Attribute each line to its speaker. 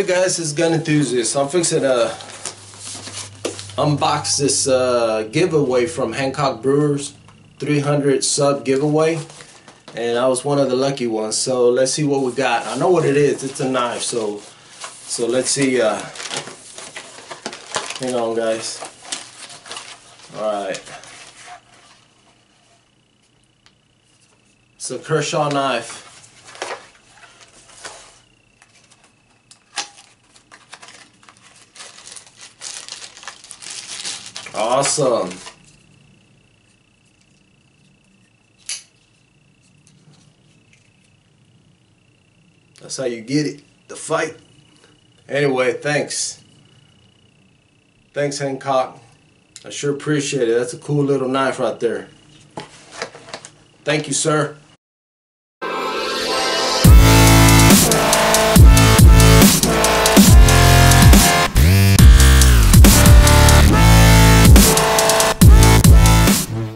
Speaker 1: Hey guys, it's Gun Enthusiast. I'm fixing to unbox this giveaway from Hancock Brewers 300 sub giveaway, and I was one of the lucky ones. So let's see what we got. I know what it is. It's a knife. So let's see. Hang on, guys. All right. It's a Kershaw knife. Awesome. That's how you get it, the fight. Anyway, thanks. Thanks, Hancock. I sure appreciate it. That's a cool little knife right there. Thank you, sir.